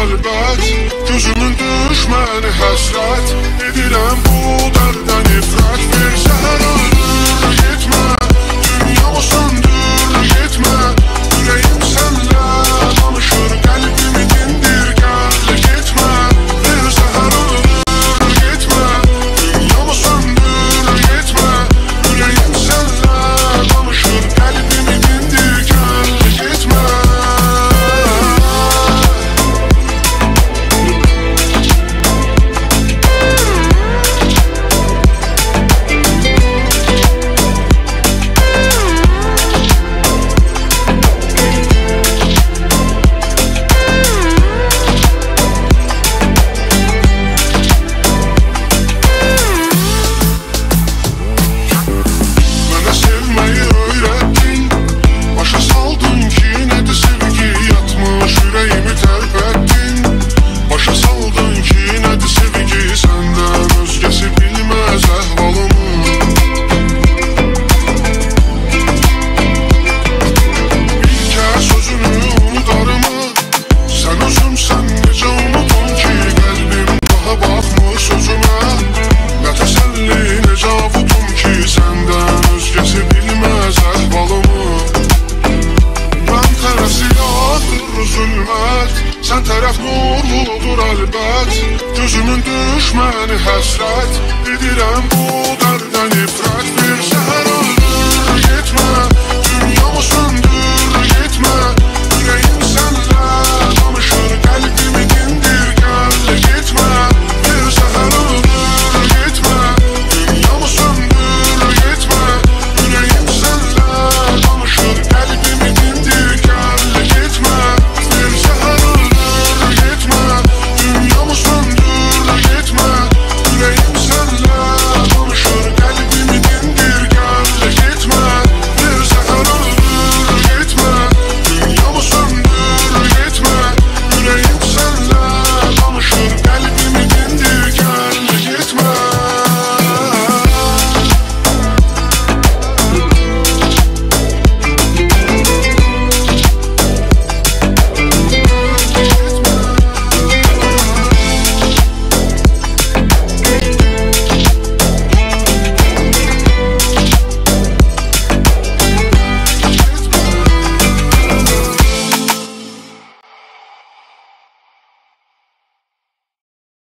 əlbət. Gözümün düşməni həsrət, edirəm bu dərdən ifrət. Bir səhər öldür, getmə, dünyamı söndür, getmə. Ürəyim sənlə danışır, qəlbimi dindir, gəl, getmə. Bir səhər öldür, getmə, dünyamı söndür, getmə. Ürəyim sənlə danışır, qəlbimi dindir, gəl, getmə. Mənə sevməyi öyrətdin, başa saldın ki, nədir sevgi yatmış, ürəyimi tərpətdin. Başa saldın ki, nədir sevgi, səndən özgəsi bilməz əhvalımı. Bir kəs sözünü unudarımı, sən özümsən necə unutum ki, qəlbim daha baxmır sözümə. Nə təsəlli, necə avutum ki, səndən özgəsi bilməz əhvalımı. Mən tərəsi yağdır zülmət, sən tərəf nurludur əlbət. Gözümün düşməni həsrət, edirəm bu dərdən ifrət. Bir səhər öldür, getmə, dünyamı söndür.